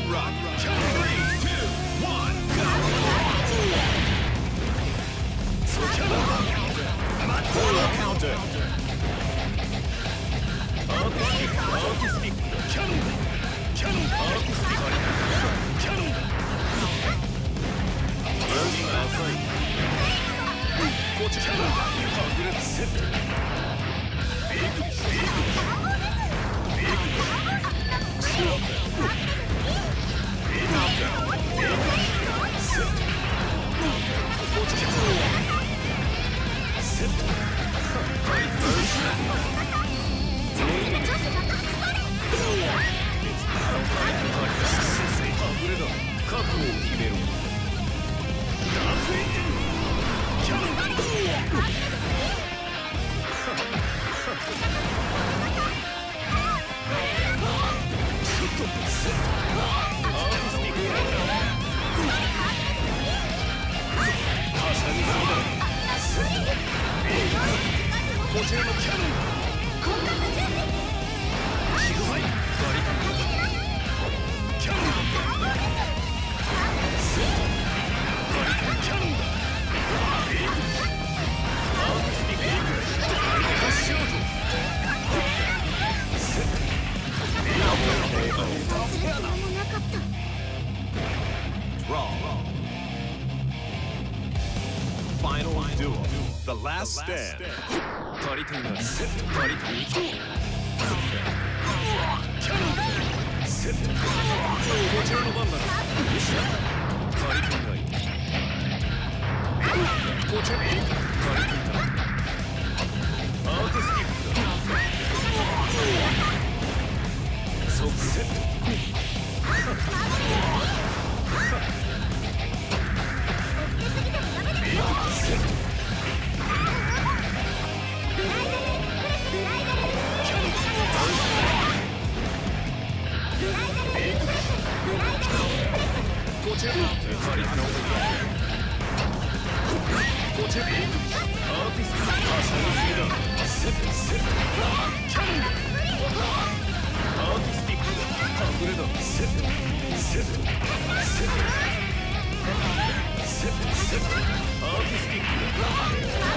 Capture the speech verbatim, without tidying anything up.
rock. Three, two, one, go. Counter. Artistic, artistic. Cannon. Cannon. Artistic. Cannon. Burning outside. Cannon. Counter. Set. Big, big. Big. Stop. Big. Big. Set. Set. Final duel, the last stand. 借りていない。セット。借りていく。セット。こちらの番だな。借りていない。こちら。借りていた。アーティスティックだ。即セット。こちらのアーティスト、アーティスト、セット、セット、キャンドル、アーティスティック、ハンドレだ、セット、セット、セット、セット、セット、アーティスティック。